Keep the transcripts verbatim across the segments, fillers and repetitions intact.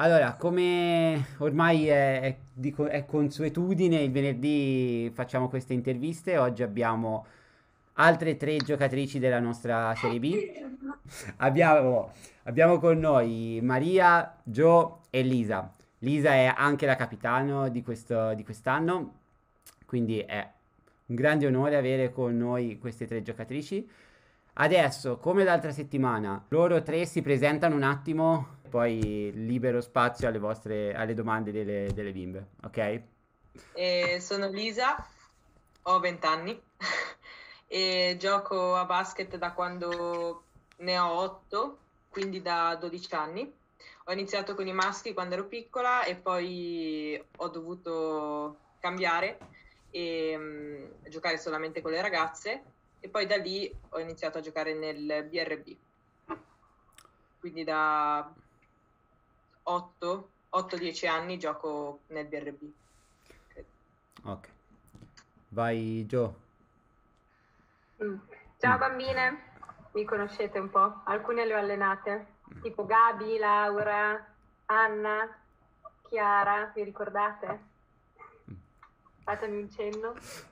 Allora, come ormai è, è di co- è consuetudine, il venerdì facciamo queste interviste. Oggi abbiamo altre tre giocatrici della nostra Serie B. Abbiamo, abbiamo con noi Maria, Gio e Lisa. Lisa è anche la capitano di questo, di quest'anno, quindi è un grande onore avere con noi queste tre giocatrici. Adesso, come l'altra settimana, loro tre si presentano un attimo, poi libero spazio alle vostre, alle domande delle, delle bimbe, ok? Eh, sono Lisa, ho venti anni e gioco a basket da quando ne ho otto, quindi da dodici anni. Ho iniziato con i maschi quando ero piccola e poi ho dovuto cambiare e mm, giocare solamente con le ragazze e poi da lì ho iniziato a giocare nel B R B. Quindi da otto dieci anni gioco nel B R B. credo. Ok. Vai, Gio. Mm. Ciao Mm. bambine, mi conoscete un po'? Alcune le ho allenate, tipo Gabi, Laura, Anna, Chiara, vi ricordate? Fatemi un cenno.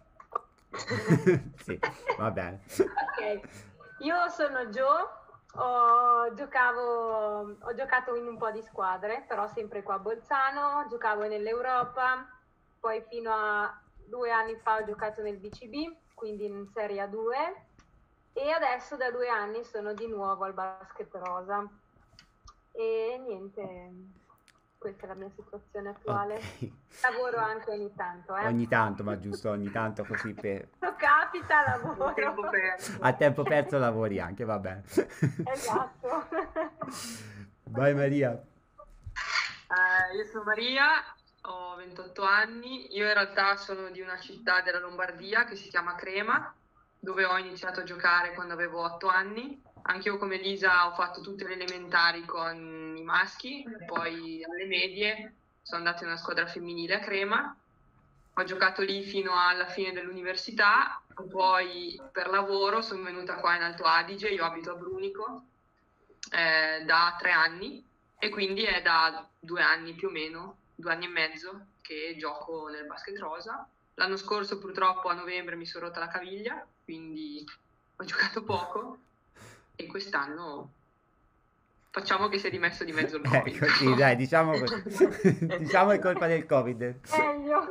Sì, va bene. Ok, io sono Gio, ho, giocavo, ho giocato in un po' di squadre, però sempre qua a Bolzano, giocavo nell'Europa, poi fino a due anni fa ho giocato nel B C B, quindi in Serie A due, e adesso da due anni sono di nuovo al Basket Rosa. E niente, questa è la mia situazione attuale. Ok. Lavoro anche ogni tanto, eh. Ogni tanto, ma giusto ogni tanto così per... Capita, lavoro. Tempo perso. A tempo perso lavori anche, va bene. Esatto. Vai Maria. Eh, io sono Maria, ho ventotto anni, io in realtà sono di una città della Lombardia che si chiama Crema, dove ho iniziato a giocare quando avevo otto anni. Anche io come Lisa ho fatto tutte le elementari con i maschi, poi alle medie sono andata in una squadra femminile a Crema, ho giocato lì fino alla fine dell'università, poi per lavoro sono venuta qua in Alto Adige, io abito a Brunico eh, da tre anni e quindi è da due anni più o meno, due anni e mezzo che gioco nel Basket Rosa. L'anno scorso purtroppo a novembre mi sono rotta la caviglia, quindi ho giocato poco e quest'anno facciamo che si è dimesso di mezzo il Covid. Ecco, sì, dai, diciamo così. Diciamo è colpa del Covid. Meglio.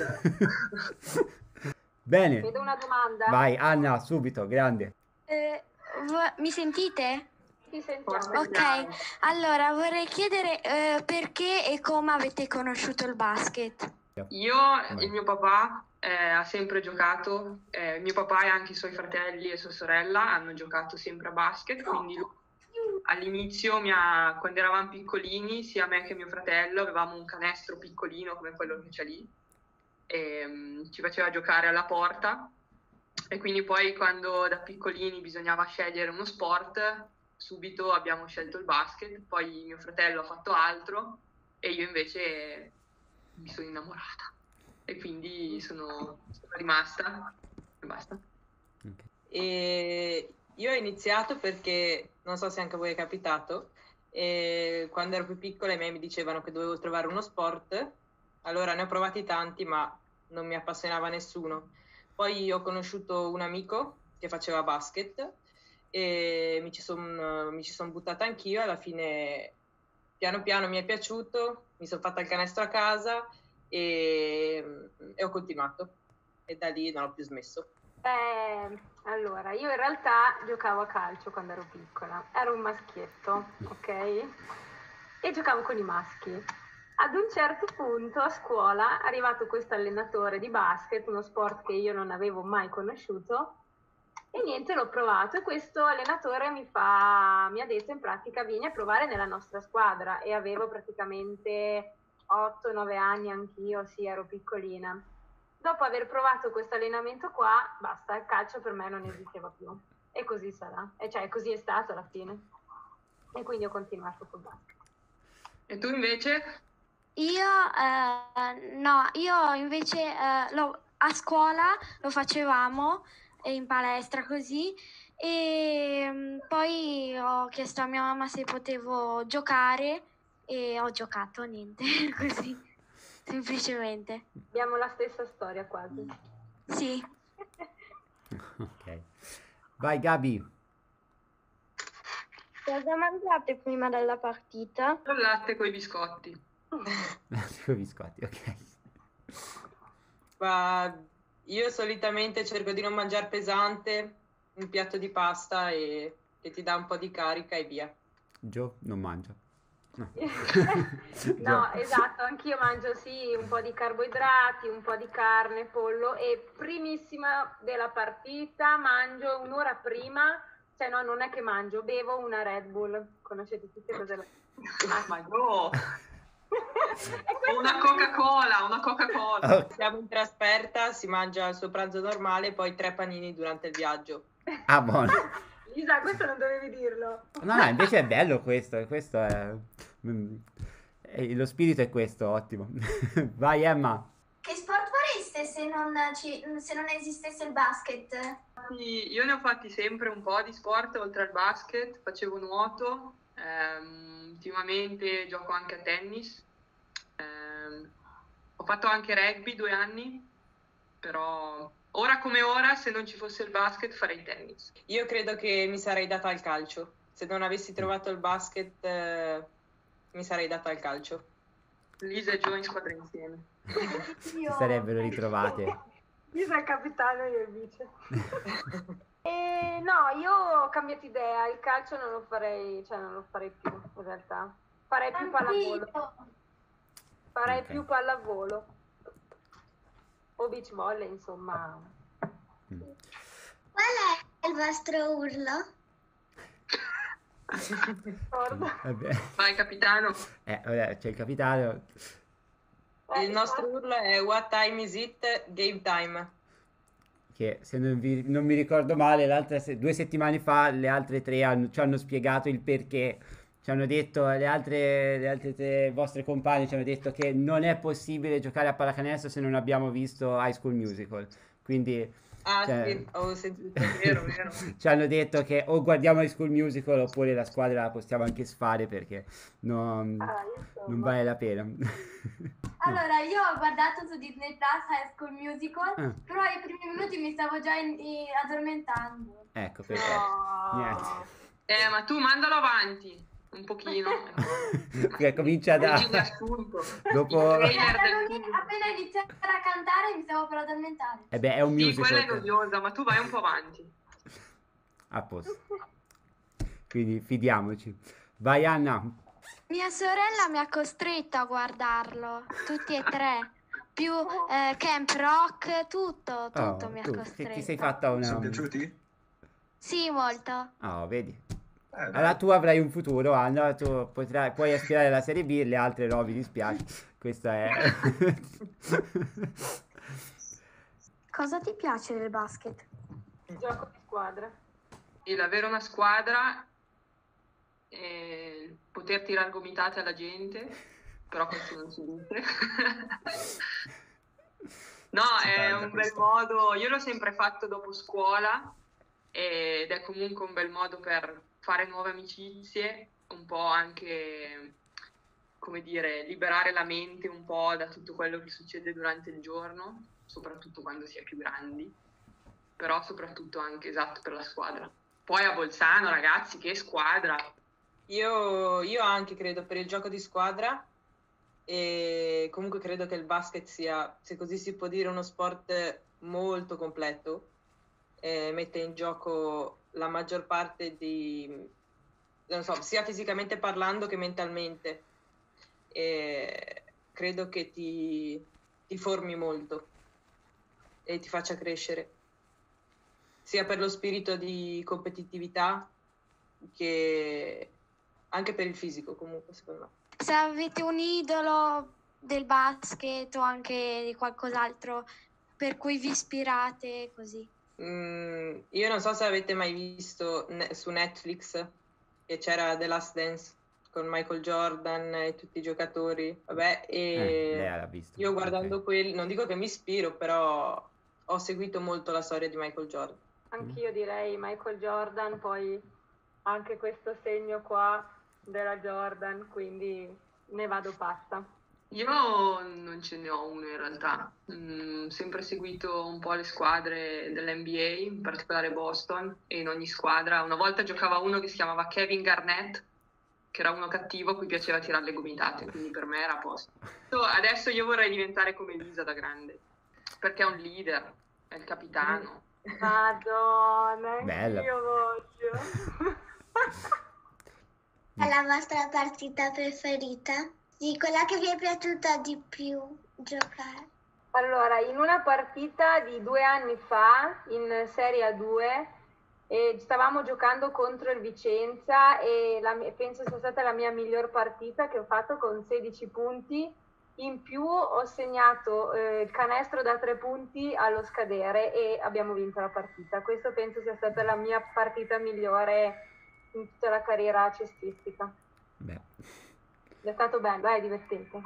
Bene. Vedo una domanda. Vai, Anna, subito, grande. Eh, vo- mi sentite? Ti sentiamo. Ok, allora vorrei chiedere eh, perché e come avete conosciuto il basket? Io, il mio papà eh, ha sempre giocato, eh, mio papà e anche i suoi fratelli e sua sorella hanno giocato sempre a basket, quindi lui all'inizio, mi ha- quando eravamo piccolini, sia me che mio fratello, avevamo un canestro piccolino come quello che c'è lì, e mm, ci faceva giocare alla porta, e quindi poi quando da piccolini bisognava scegliere uno sport, subito abbiamo scelto il basket, poi mio fratello ha fatto altro e io invece mi sono innamorata e quindi sono, sono rimasta e basta. Ok. E io ho iniziato perché, non so se anche a voi è capitato, e quando ero più piccola i miei mi dicevano che dovevo trovare uno sport, allora ne ho provati tanti ma non mi appassionava nessuno. Poi ho conosciuto un amico che faceva basket e mi ci sono mi ci son buttata anch'io, alla fine piano piano mi è piaciuto, mi sono fatta il canestro a casa e, e ho continuato e da lì non ho più smesso. Beh, allora, io in realtà giocavo a calcio quando ero piccola, ero un maschietto, ok? E giocavo con i maschi. Ad un certo punto a scuola è arrivato questo allenatore di basket, uno sport che io non avevo mai conosciuto, e niente, l'ho provato e questo allenatore mi, fa, mi ha detto in pratica vieni a provare nella nostra squadra e avevo praticamente otto nove anni anch'io, sì, ero piccolina. Dopo aver provato questo allenamento qua, basta, il calcio per me non esisteva più. E così sarà. E cioè, così è stato alla fine. E quindi ho continuato col basket. E tu invece? Io eh, no, io invece eh, lo- a scuola lo facevamo eh, in palestra così e mm, poi ho chiesto a mia mamma se potevo giocare e ho giocato, niente, così, semplicemente. Abbiamo la stessa storia quasi. Sì. Ok. Vai Gabi. Cosa mangiate prima della partita? Il latte con i biscotti. Con i biscotti, ok. Ma io solitamente cerco di non mangiare pesante, un piatto di pasta e che ti dà un po' di carica e via. Gio non mangia. No. No, esatto, anch'io mangio sì un po' di carboidrati, un po' di carne, pollo e primissima della partita mangio un'ora prima, cioè no, non è che mangio, bevo una Red Bull, conoscete tutte cose là. Ma no! E questo Una mi- Coca-Cola, una Coca-Cola. Ok. Siamo in trasferta, si mangia il suo pranzo normale, poi tre panini durante il viaggio. Ah, buono. Lisa, questo non dovevi dirlo. No, no, invece è bello questo, questo è... mm, eh, lo spirito è questo, ottimo. Vai Emma. Che sport fareste se non, ci- se non esistesse il basket? Sì, io ne ho fatti sempre un po' di sport oltre al basket, facevo nuoto, ehm, ultimamente gioco anche a tennis, ehm, ho fatto anche rugby due anni, però ora come ora se non ci fosse il basket farei tennis. Io credo che mi sarei data al calcio. Se non avessi trovato il basket, eh, mi sarei data al calcio. Lisa e Gio in squadra insieme. Si sarebbero ritrovate. Lisa è il capitano e io il vice. E no, io ho cambiato idea, il calcio non lo farei, cioè non lo farei più in realtà. Farei più pallavolo. Anch'io. Farei Ok. più pallavolo. O beach volley, insomma. Mm. Qual è il vostro urlo? Ricordo. Vabbè. Vai capitano. Eh, vabbè, c'è il capitano. Eh, Il nostro urlo è What time is it? Game time. Che se non, vi- non mi ricordo male, l'altra se- due settimane fa le altre tre hanno- ci hanno spiegato il perché. Ci hanno detto, le altre, le altre tre vostre compagne ci hanno detto che non è possibile giocare a pallacanestro se non abbiamo visto High School Musical. Quindi Ah, cioè, sì, ho sentito. Vero, vero. ci hanno detto che o guardiamo High School Musical oppure la squadra la possiamo anche sfare perché non, Ah, insomma. non vale la pena. Allora, io ho guardato su Disney Plus High School Musical, Ah. però ai primi minuti mi stavo già in- in- addormentando. Ecco, perfetto. No. Niente. Eh, ma tu mandalo avanti un pochino. Che comincia da... Leggi di assunto. Dopo... Il trailer Appena, del non- film. appena iniziare a cantare mi stavo per addormentare. Eh beh, è un Sì, quella è musical. noiosa, ma tu vai un po' avanti. A posto. Quindi fidiamoci. Vai Anna. Mia sorella mi ha costretto a guardarlo, tutti e tre, più eh, Camp Rock, tutto, tutto Oh, mi ha tu, ti, costretto. ti sei fatta una... Sono piaciuti? Sì, molto. Oh, vedi. Eh, Allora tu avrai un futuro, Anna, tu potrai, puoi aspirare alla Serie B, le altre no, mi dispiace. Questa è... Cosa ti piace del basket? Il gioco di squadra. Il avere una squadra, e poter tirare gomitate alla gente, però questo non si dice. No, Si è parla un bel questo. modo, io l'ho sempre fatto dopo scuola ed è comunque un bel modo per fare nuove amicizie, un po' anche, come dire, liberare la mente un po' da tutto quello che succede durante il giorno, soprattutto quando si è più grandi, però soprattutto anche esatto per la squadra. Poi a Bolzano, ragazzi, che squadra! Io, io anche credo per il gioco di squadra e comunque credo che il basket sia, se così si può dire, uno sport molto completo. Eh, mette in gioco la maggior parte di, non so, sia fisicamente parlando che mentalmente. E credo che ti, ti formi molto e ti faccia crescere, sia per lo spirito di competitività che anche per il fisico, comunque, secondo me. Se avete un idolo del basket o anche di qualcos'altro per cui vi ispirate, così. Mm, io non so se avete mai visto ne- su Netflix che c'era The Last Dance con Michael Jordan e tutti i giocatori. Vabbè, Eh, e lei l'ha visto. io guardando Ok. quelli, non dico che mi ispiro, però ho seguito molto la storia di Michael Jordan. Anch'io direi Michael Jordan, poi anche questo segno qua della Jordan, quindi ne vado pazza. Io non ce ne ho uno in realtà, Mm, ho sempre seguito un po' le squadre dell'N B A, in particolare Boston, e in ogni squadra una volta giocava uno che si chiamava Kevin Garnett, che era uno cattivo a cui piaceva tirare le gomitate, quindi per me era a posto. Adesso io vorrei diventare come Lisa da grande, perché è un leader, è il capitano. Madonna, Bella. io voglio. Qual è la vostra partita preferita? Sì, quella che vi è piaciuta di più giocare. Allora, in una partita di due anni fa, in Serie A due, eh, stavamo giocando contro il Vicenza e la mia- penso sia stata la mia miglior partita che ho fatto con sedici punti. In più ho segnato eh, il canestro da tre punti allo scadere e abbiamo vinto la partita. Questo penso sia stata la mia partita migliore in tutta la carriera cestistica. Beh. È stato bello, è divertente.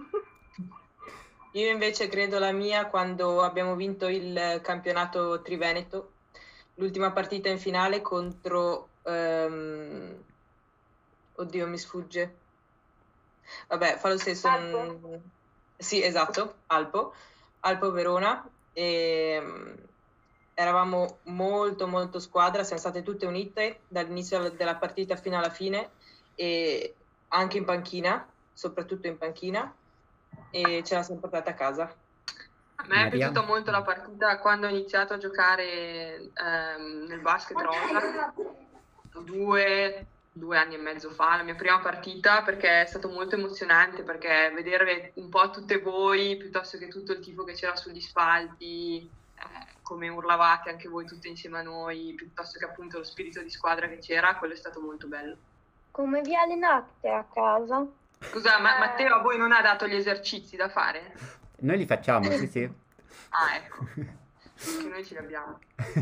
Io invece credo la mia quando abbiamo vinto il campionato Triveneto, l'ultima partita in finale contro... ehm, Oddio, mi sfugge. Vabbè, fa lo stesso. Alpo? non- Sì, esatto, Alpo, Alpo Verona. E, mm, eravamo molto molto squadra, siamo state tutte unite dall'inizio della partita fino alla fine e anche in panchina, soprattutto in panchina, e ce la siamo portata a casa. A me è Maria? piaciuta molto la partita quando ho iniziato a giocare ehm, nel basket rosa, due, due anni e mezzo fa, la mia prima partita, perché è stato molto emozionante, perché vedere un po' tutte voi, piuttosto che tutto il tifo che c'era sugli spalti, eh, come urlavate anche voi tutte insieme a noi, piuttosto che appunto lo spirito di squadra che c'era, quello è stato molto bello. Come vi allenate a casa? Scusa, ma Eh. Matteo a voi non ha dato gli esercizi da fare? Noi li facciamo, sì, sì. Ah, ecco, che noi ce li abbiamo.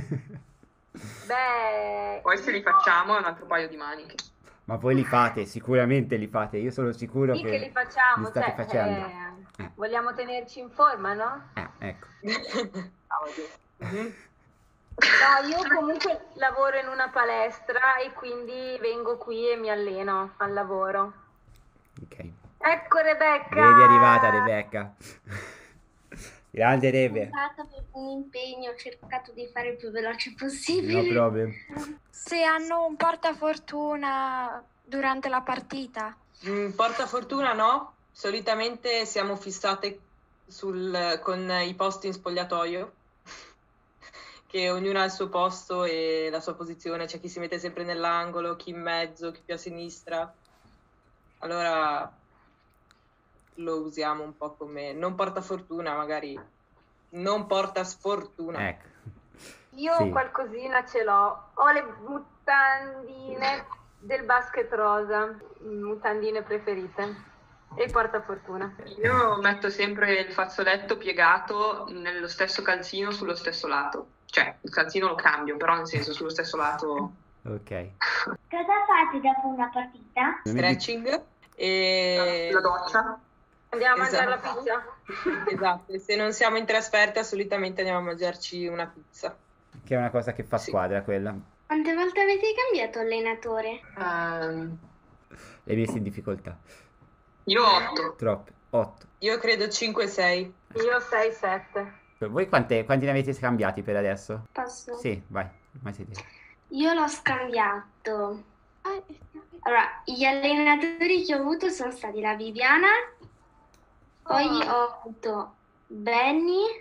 Beh, Poi se li io- facciamo è un altro paio di maniche. Ma voi li fate, sicuramente li fate. Io sono sicuro Sì che che li facciamo, li state cioè, facendo. eh, Eh. vogliamo tenerci in forma, no? Eh, ecco. Mhm. No, io comunque lavoro in una palestra e quindi vengo qui e mi alleno al lavoro. Ok. Ecco Rebecca! Vedi, è arrivata Rebecca. Grande Rebe. Per un impegno ho cercato di fare il più veloce No possibile. problem. Se hanno un portafortuna durante la partita. Mm, portafortuna no, solitamente siamo fissate sul, con i posti in spogliatoio, che ognuno ha il suo posto e la sua posizione, c'è chi si mette sempre nell'angolo, chi in mezzo, chi più a sinistra. Allora lo usiamo un po' come, non portafortuna, magari non porta sfortuna. Ecco. Io Sì. qualcosina ce l'ho. Ho le mutandine del basket rosa, mutandine preferite. E il portafortuna. Io metto sempre il fazzoletto piegato nello stesso calzino sullo stesso lato. Cioè, il calzino lo cambio, però nel senso sullo stesso lato. Ok. Cosa fate dopo una partita? Stretching e... La doccia. Andiamo a mangiare la Esatto. pizza? Esatto, e se non siamo in trasferta solitamente andiamo a mangiarci una pizza. Che è una cosa che fa Sì. squadra quella. Quante volte avete cambiato allenatore? Ehm, L'hai messa in difficoltà. io otto. Troppe. Otto. Io credo cinque sei. Io sei sette. Voi quante- quanti ne avete scambiati per adesso? Posso? Sì, vai. Ormai siete. Io l'ho scambiato. Allora, gli allenatori che ho avuto sono stati la Viviana, poi ho avuto Benny,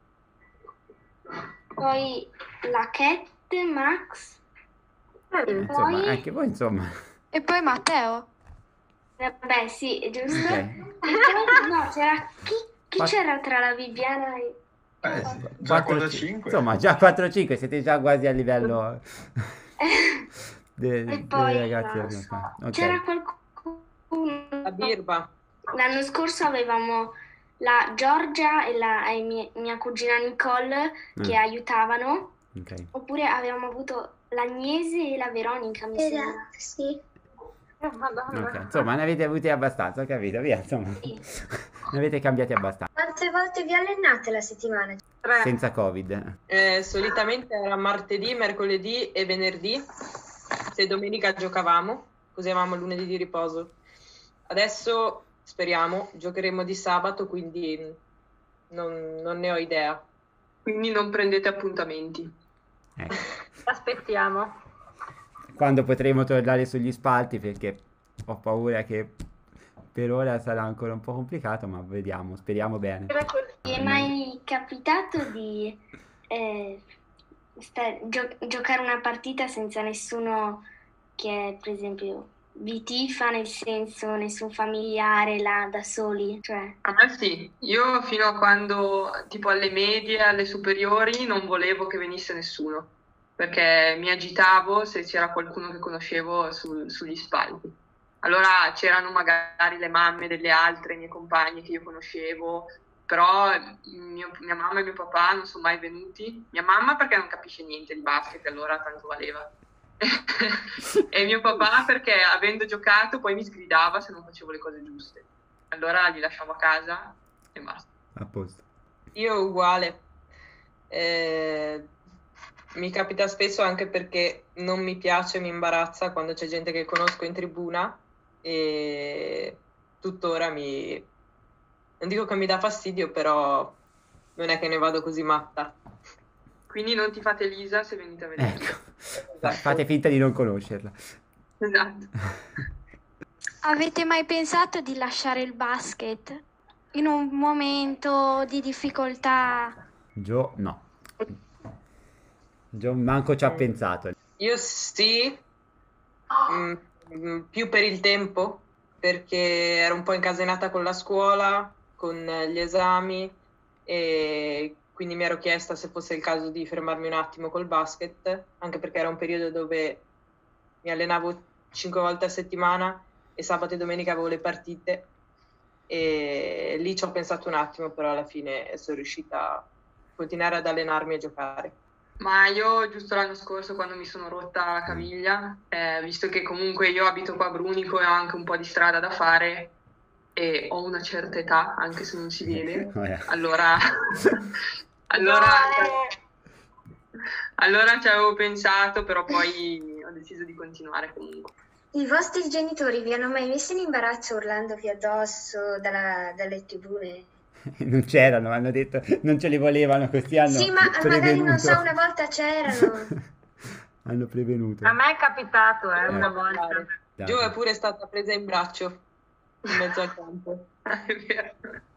poi la Cat, Max, Mm. Insomma, Poi- anche voi, insomma. E poi Matteo? vabbè sì, giusto? Ok. E poi no, c'era chi, chi Ma- c'era tra la Viviana e... Eh, già quattro, quota ci- cinque. Insomma, già quattro cinque, siete già quasi a livello de- E dei poi ragazzi. non della so, squadra. Ok. c'era qualcuno. La birba. L'anno scorso avevamo la Giorgia e la e mia, mia cugina Nicole che Mm. aiutavano, Ok. oppure avevamo avuto l'Agnese e la Veronica, mi sembra. Sì. Madonna. Ok, insomma, ne avete avuti abbastanza, ho capito, via, insomma. Sì. Ne avete cambiati abbastanza. Quante volte vi allenate la settimana? Tre. Senza Covid. Eh, solitamente era martedì, mercoledì e venerdì. Se domenica giocavamo, così avevamo lunedì di riposo. Adesso speriamo, giocheremo di sabato, quindi non, non ne ho idea. Quindi non prendete appuntamenti. Ecco. Aspettiamo. Quando potremo tornare sugli spalti, perché ho paura che per ora sarà ancora un po' complicato, ma vediamo, speriamo bene. Ti è mai capitato di eh, sta- gio- giocare una partita senza nessuno che, per esempio, vi tifa, nel senso nessun familiare là da soli? Cioè, A me sì, io fino a quando, tipo alle medie, alle superiori, non volevo che venisse nessuno, perché mi agitavo se c'era qualcuno che conoscevo sul- sugli spalti. Allora c'erano magari le mamme delle altre mie compagne che io conoscevo, però mio- mia mamma e mio papà non sono mai venuti. Mia mamma perché non capisce niente di basket, allora tanto valeva. E mio papà perché avendo giocato poi mi sgridava se non facevo le cose giuste. Allora li lasciavo a casa e basta. A posto. Io uguale. Eh, mi capita spesso anche perché non mi piace, mi imbarazza quando c'è gente che conosco in tribuna e tuttora mi... non dico che mi dà fastidio, però non è che ne vado così matta. Quindi non ti fate Lisa se venite a vedere. Ecco, Fa- fate finta di non conoscerla. Esatto. Avete mai pensato di lasciare il basket in un momento di difficoltà? Gio, no. Gio manco ci ha pensato. Io sì, mm, mm, più per il tempo, perché ero un po' incasinata con la scuola, con eh, gli esami, e quindi mi ero chiesta se fosse il caso di fermarmi un attimo col basket, anche perché era un periodo dove mi allenavo cinque volte a settimana e sabato e domenica avevo le partite, e lì ci ho pensato un attimo, però alla fine sono riuscita a continuare ad allenarmi e giocare. Ma io giusto l'anno scorso quando mi sono rotta la caviglia, eh, visto che comunque io abito qua a Brunico e ho anche un po' di strada da fare e ho una certa età, anche se non si vede, Oh, yeah. allora, allora, allora ci avevo pensato, però poi ho deciso di continuare comunque. I vostri genitori vi hanno mai messo in imbarazzo urlandovi addosso dalla- dalle tribune? Non c'erano, hanno detto, non ce li volevano, questi hanno Sì, ma magari non so, prevenuto. una volta c'erano. Hanno prevenuto. A me è capitato, eh, una Eh. volta. Dai. Gio è pure stata presa in braccio in mezzo al campo. È vero.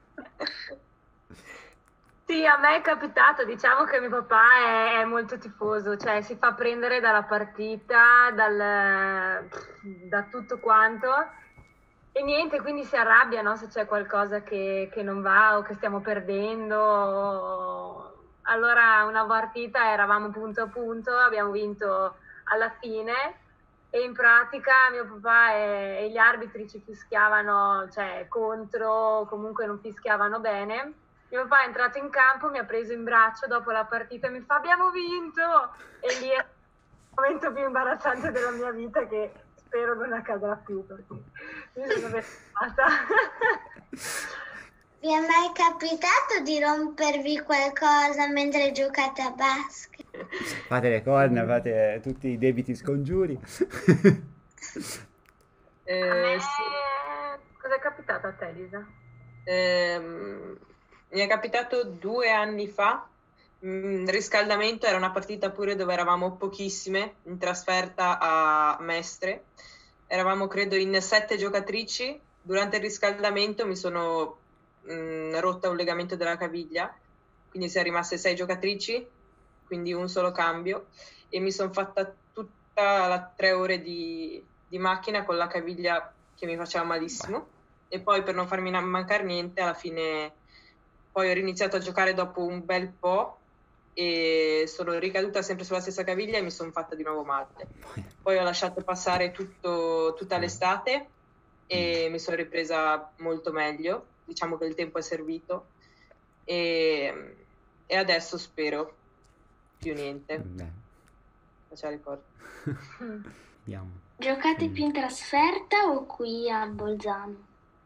Sì, a me è capitato, diciamo che mio papà è, è molto tifoso, cioè si fa prendere dalla partita, dal, da tutto quanto e niente, quindi si arrabbia, no, se c'è qualcosa che, che non va o che stiamo perdendo. Allora una partita eravamo punto a punto, abbiamo vinto alla fine e in pratica mio papà e, e gli arbitri ci fischiavano, cioè contro, comunque non fischiavano bene. Mio papà è entrato in campo, mi ha preso in braccio dopo la partita e mi fa abbiamo vinto! E lì è il momento più imbarazzante della mia vita che spero non accadrà più perché mi sono vergognata. Vi è mai capitato di rompervi qualcosa mentre giocate a basket? Fate le corna, fate tutti i debiti scongiuri. Eh, A me sì. cosa è capitato a te, Lisa? Ehm, mi è capitato due anni fa, mm, riscaldamento, era una partita pure dove eravamo pochissime, in trasferta a Mestre, eravamo credo in sette giocatrici, durante il riscaldamento mi sono mm, rotta un legamento della caviglia, quindi siamo rimaste sei giocatrici, quindi un solo cambio, e mi sono fatta tutta la tre ore di, di macchina con la caviglia che mi faceva malissimo. E poi per non farmi na- mancare niente, alla fine poi ho riniziato a giocare dopo un bel po' e sono ricaduta sempre sulla stessa caviglia e mi sono fatta di nuovo male. Poi ho lasciato passare tutto, tutta l'estate e mi sono ripresa molto meglio, diciamo che il tempo è servito e, e adesso spero più niente. Beh, Faccia ricordo. vediamo. Giocate Mm. più in trasferta o qui a Bolzano?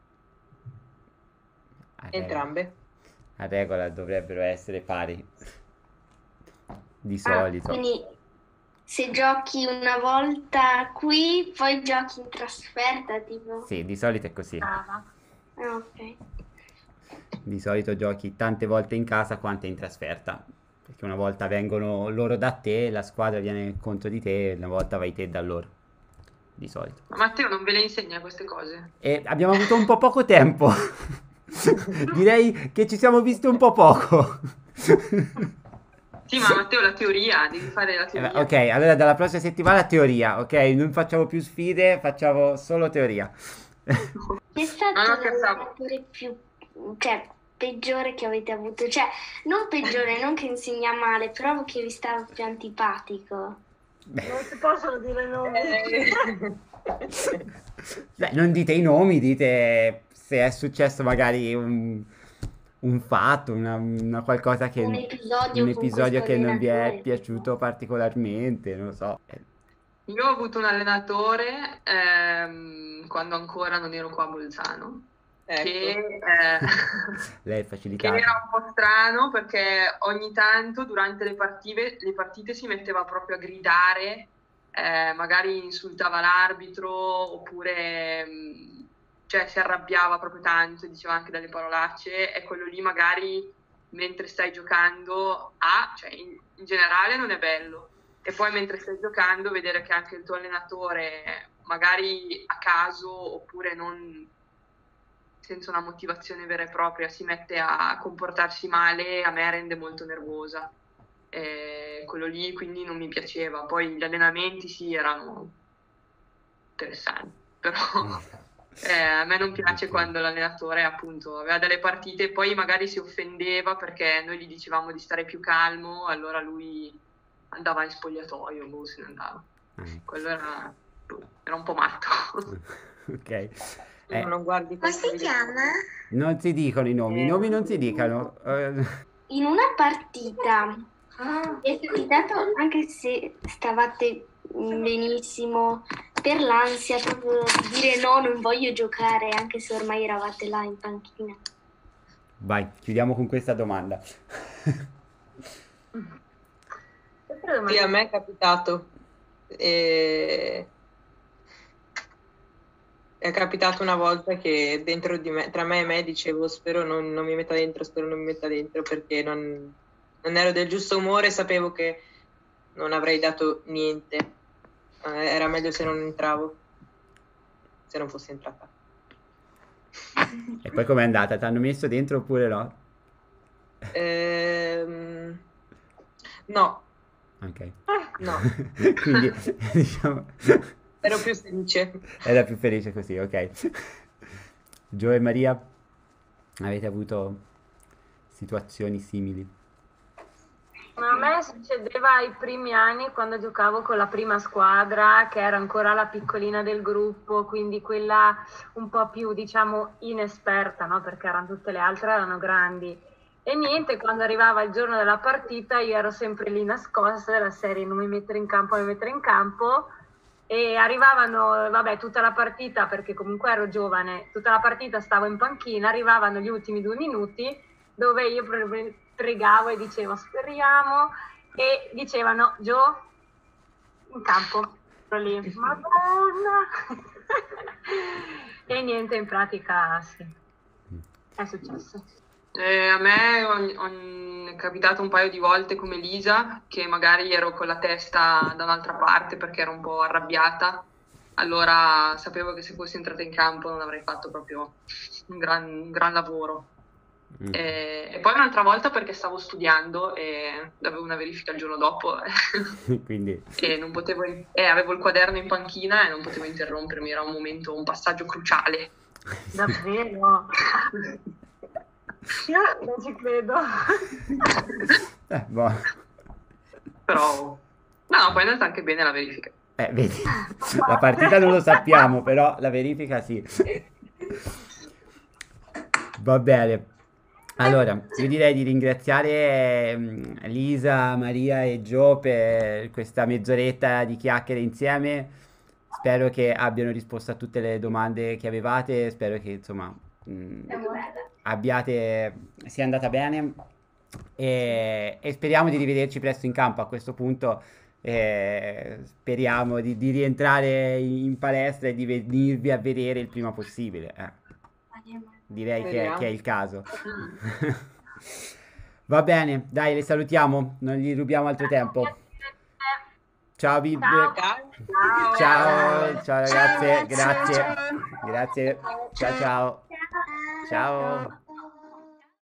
A regola, Entrambe. a regola dovrebbero essere pari. Di Ah, solito. quindi se giochi una volta qui, poi giochi in trasferta, tipo. Sì, di solito è così. Brava. Ah, ok. Di solito giochi tante volte in casa quante in trasferta. Perché una volta vengono loro da te, la squadra viene contro di te, e una volta vai te da loro. Di solito. Ma Matteo non ve le insegna queste cose? E abbiamo avuto un po' poco tempo. Direi che ci siamo visti un po' poco. Sì, ma Matteo la teoria, devi fare la Eh, teoria. Ok, allora dalla prossima settimana teoria, ok? Non facciamo più sfide, facciamo solo teoria. Chi è stato No, no, scherzavo. l'allenatore più, cioè, peggiore che avete avuto? Cioè, non peggiore, non che insegna male, però che vi stava più antipatico. Non si possono dire nomi. Eh, Beh, non dite i nomi, dite se è successo magari un, un fatto, una, una qualcosa che, Un episodio un con episodio questo che non vi è allenatore, piaciuto particolarmente, non lo so. Eh, Io ho avuto un allenatore ehm, quando ancora non ero qua a Bolzano, ecco. che, eh, Lei è che facilitato. era un po' strano perché ogni tanto durante le partite, le partite si metteva proprio a gridare, eh, magari insultava l'arbitro oppure mh, cioè, si arrabbiava proprio tanto, diceva anche delle parolacce e quello lì magari mentre stai giocando, ah, cioè in, in generale non è bello. E poi mentre stai giocando vedere che anche il tuo allenatore, magari a caso oppure non senza una motivazione vera e propria, si mette a comportarsi male, a me rende molto nervosa. E quello lì quindi non mi piaceva. Poi gli allenamenti sì erano interessanti, però eh, a me non piace quando l'allenatore appunto aveva delle partite e poi magari si offendeva perché noi gli dicevamo di stare più calmo, allora lui andava in spogliatoio, boh, se ne andava. Ah, Quello era, boh, era un po' matto. ok. Tu Eh, non guardi Come questi si video. chiama? non si dicono i nomi, i nomi non si dicano. Eh, In una partita è capitato, anche se stavate benissimo, per l'ansia proprio di dire no, non voglio giocare, anche se ormai eravate là in panchina. vai, chiudiamo con questa domanda. Sempre domande. Sì, a me è capitato. E... È capitato una volta che dentro di me, tra me e me dicevo spero non, non mi metta dentro, spero non mi metta dentro perché non, non ero del giusto umore, sapevo che non avrei dato niente. Eh, Era meglio se non entravo, se non fossi entrata. E poi com'è andata? Ti hanno messo dentro oppure no? Ehm, No, Ok. no, Quindi, diciamo, ero più felice. era più felice così, ok. Gio e Maria, avete avuto situazioni simili? Ma a me succedeva ai primi anni quando giocavo con la prima squadra, che era ancora la piccolina del gruppo, quindi quella un po' più, diciamo, inesperta, no? Perché erano tutte le altre erano grandi. E niente, quando arrivava il giorno della partita io ero sempre lì nascosta, della serie non mi mettere in campo, non mi mettere in campo. E arrivavano, vabbè, tutta la partita, perché comunque ero giovane, tutta la partita stavo in panchina, arrivavano gli ultimi due minuti dove io pre- pregavo e dicevo speriamo, e dicevano Gio in campo, ero lì, Madonna! E niente, in pratica sì, è successo. Eh, a me ogni- ogni- è capitato un paio di volte come Lisa, che magari ero con la testa da un'altra parte perché ero un po' arrabbiata, allora sapevo che se fossi entrata in campo non avrei fatto proprio un gran, un gran lavoro. Mm. E, e poi un'altra volta perché stavo studiando e avevo una verifica il giorno dopo Quindi, e non potevo, e avevo il quaderno in panchina e non potevo interrompermi, era un momento, un passaggio cruciale. Davvero? Io non ci credo. eh, boh. Però, no, poi è andata anche bene la verifica. Eh, vedi, la partita non lo sappiamo, però la verifica sì. Va bene. Allora, io direi di ringraziare mm, Lisa, Maria e Gio per questa mezz'oretta di chiacchiere insieme. Spero che abbiano risposto a tutte le domande che avevate. Spero che insomma mm, abbiate sia andata bene. E, e speriamo di rivederci presto in campo. A questo punto Eh, speriamo di, di rientrare in palestra e di venirvi a vedere il prima possibile. Eh, direi che, che è Speriamo. il caso. Va bene, dai, le salutiamo, non gli rubiamo altro tempo. Ciao Bib. Ciao. Ciao. Ciao, ciao ragazze, Ciao, grazie. ciao. Grazie. Ciao ciao. Ciao. Ciao.